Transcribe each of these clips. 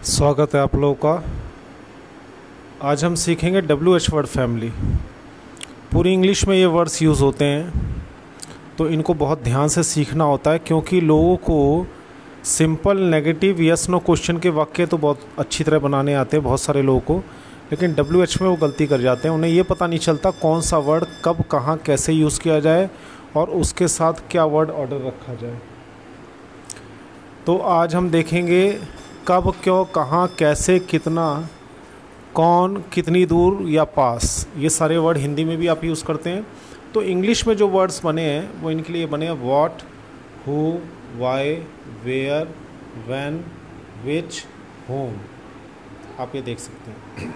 स्वागत है आप लोगों का। आज हम सीखेंगे WH वर्ड फैमिली। पूरी इंग्लिश में ये वर्ड्स यूज़ होते हैं, तो इनको बहुत ध्यान से सीखना होता है, क्योंकि लोगों को simple negative yes no question के वाक्य तो बहुत अच्छी तरह बनाने आते हैं बहुत सारे लोगों को, लेकिन WH में वो गलती कर जाते हैं। उन्हें ये पता नहीं चलता कौन सा वर्ड कब कहाँ कैसे यूज़ किया जाए और उसके साथ क्या वर्ड ऑर्डर रखा जाए। तो आज हम देखेंगे कब, क्यों, कहाँ, कैसे, कितना, कौन, कितनी दूर या पास, ये सारे वर्ड हिंदी में भी आप यूज़ करते हैं। तो इंग्लिश में जो वर्ड्स बने हैं वो इनके लिए बने हैं what, who, why, where, when, which, whom. आप ये देख सकते हैं।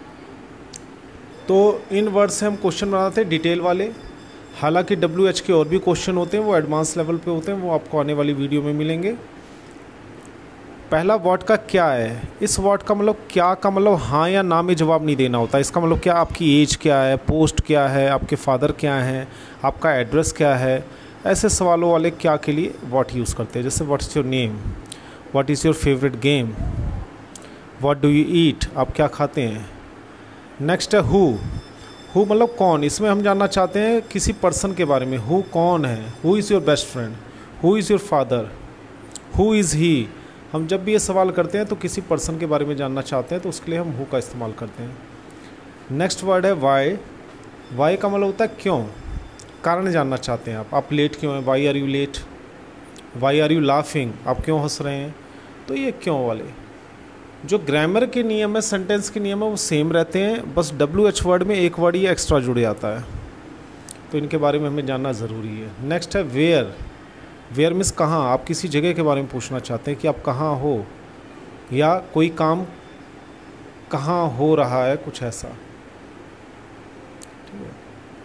तो इन वर्ड से हम क्वेश्चन बनाते हैं डिटेल वाले। हालांकि WH के और भी क्वेश्चन होते हैं, वो एडवांस लेवल पे होते हैं, वो आपको आने वाली वीडियो में मिलेंगे। पहला वर्ड का क्या है। इस वर्ड का मतलब क्या का मतलब हाँ या ना में जवाब नहीं देना होता। इसका मतलब क्या, आपकी एज क्या है, पोस्ट क्या है, आपके फादर क्या हैं, आपका एड्रेस क्या है, ऐसे सवालों वाले क्या के लिए व्हाट यूज़ करते हैं। जैसे what is your name, what is your favourite game, what do you eat, आप क्या खाते हैं। नेक्स्ट है हु। हु मतलब कौन। इसमें हम जानना चाहते हैं किसी पर्सन के बारे में। हु कौन है, who is your best friend, who is your father, who is he. हम जब भी ये सवाल करते हैं तो किसी पर्सन के बारे में जानना चाहते हैं, तो उसके लिए हम हु का इस्तेमाल करते हैं। नेक्स्ट वर्ड है वाई। वाई का मतलब होता है क्यों, कारण जानना चाहते हैं आप लेट क्यों हैं, why are you late, why are you laughing, आप क्यों हंस रहे हैं। तो ये क्यों वाले जो ग्रामर के नियम है, सेंटेंस के नियम है, वो सेम रहते हैं, बस WH वर्ड में एक वर्ड ये एक्स्ट्रा जुड़ जाता है, तो इनके बारे में हमें जानना ज़रूरी है। नेक्स्ट है वेयर। वेयर मीन्स कहाँ, आप किसी जगह के बारे में पूछना चाहते हैं कि आप कहाँ हो, या कोई काम कहाँ हो रहा है, कुछ ऐसा। ठीक है।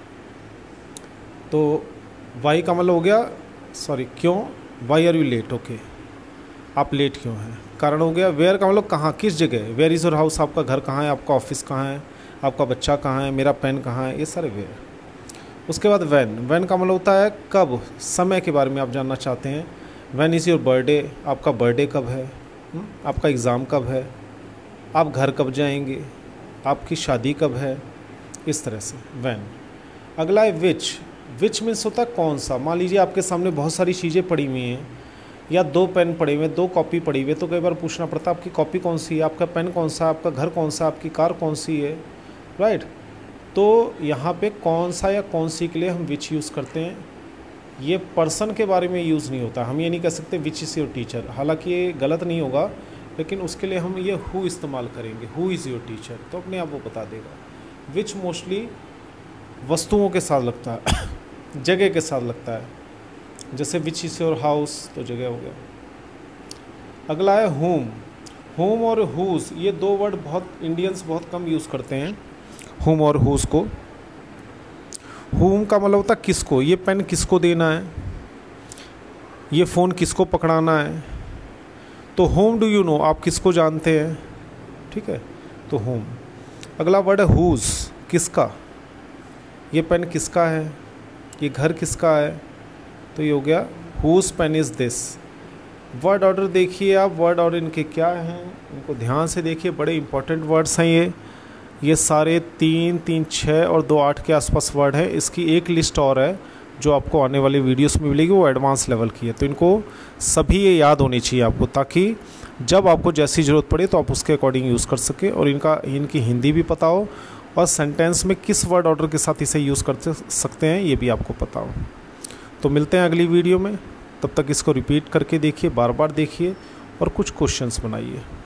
तो वाई का मतलब हो गया, सॉरी क्यों, why are you late, okay, आप लेट क्यों हैं, कारण हो गया। वेयर का मतलब कहाँ, किस जगह, वेयर इज़ योर हाउस, आपका घर कहाँ है, आपका ऑफिस कहाँ है, आपका बच्चा कहाँ है, मेरा पेन कहाँ है, ये सारे वेयर। उसके बाद व्हेन। व्हेन का मतलब होता है कब, समय के बारे में आप जानना चाहते हैं। व्हेन इज़ योर बर्थडे, आपका बर्थडे कब है, आपका एग्ज़ाम कब है, आप घर कब जाएंगे, आपकी शादी कब है, इस तरह से व्हेन। अगला है विच। विच मीन्स होता है कौन सा। मान लीजिए आपके सामने बहुत सारी चीज़ें पड़ी हुई हैं, या 2 पेन पड़े हुए, 2 कॉपी पड़ी हुई है, तो कई बार पूछना पड़ता है आपकी कॉपी कौन सी है, आपका पेन कौन सा, आपका घर कौन सा, आपकी कार कौन सी है, राइट। तो यहाँ पे कौन सा या कौन सी के लिए हम विच यूज़ करते हैं। ये पर्सन के बारे में यूज़ नहीं होता। हम ये नहीं कह सकते विच इज़ योर टीचर, हालांकि ये गलत नहीं होगा, लेकिन उसके लिए हम ये हु इस्तेमाल करेंगे, हु इज़ योर टीचर, तो अपने आप वो बता देगा। विच मोस्टली वस्तुओं के साथ लगता है जगह के साथ लगता है, जैसे विच इज़ योर हाउस, तो जगह हो गया। अगला है होम। होम और हुज, ये 2 वर्ड बहुत इंडियंस बहुत कम यूज़ करते हैं, होम और हुज को। होम का मतलब होता है किसको, ये पेन किसको देना है, ये फ़ोन किसको पकड़ाना है, तो होम डू यू नो, आप किसको जानते हैं, ठीक है, तो होम। अगला वर्ड है हुज, किसका, ये पेन किसका है, ये घर किसका है, तो ये हो गया whose pen is this. Word order देखिए आप, वर्ड ऑर्डर इनके क्या हैं, इनको ध्यान से देखिए, बड़े इंपॉर्टेंट वर्ड्स हैं ये सारे 3, 3, 6 और 2, 8 के आसपास वर्ड है। इसकी एक लिस्ट और है जो आपको आने वाली वीडियोस में मिलेगी, वो एडवांस लेवल की है, तो इनको सभी ये याद होनी चाहिए आपको, ताकि जब आपको जैसी ज़रूरत पड़े तो आप उसके अकॉर्डिंग यूज़ कर सके, और इनकी हिंदी भी पता हो, और सेंटेंस में किस वर्ड ऑर्डर के साथ इसे यूज़ कर सकते हैं ये भी आपको पता हो। तो मिलते हैं अगली वीडियो में, तब तक इसको रिपीट करके देखिए, बार बार देखिए और कुछ क्वेश्चंस बनाइए।